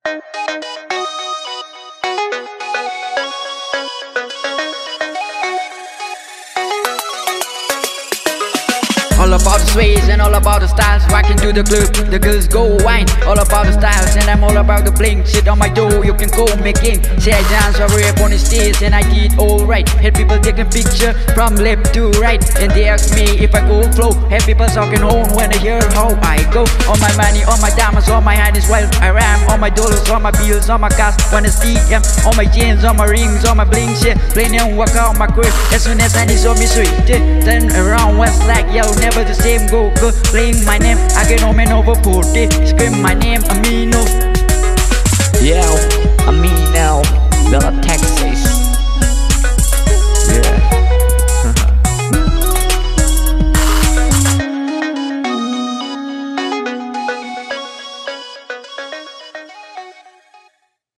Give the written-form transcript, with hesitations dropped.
All about the sways and all about the styles. Walking to the club, the girls go wine. All about the styles and I'm all about the bling. Shit on my door, you can go making. Say I dance or rap on the stage and I did alright. Had people taking picture from left to right. And they ask me if I go flow. Have people talking home when they hear how I go. All my money, all my diamonds, all my hand is wild. I rhyme, all my dollars, all my bills, all my cars. Wanna see them, all my chains, all my rings, all my bling shit. Playing and work out my crib. As soon as I need so me sweet. Turn around, what's like yo, never the same. Go playing my name. I get home and over 40. Scream my name, Amino.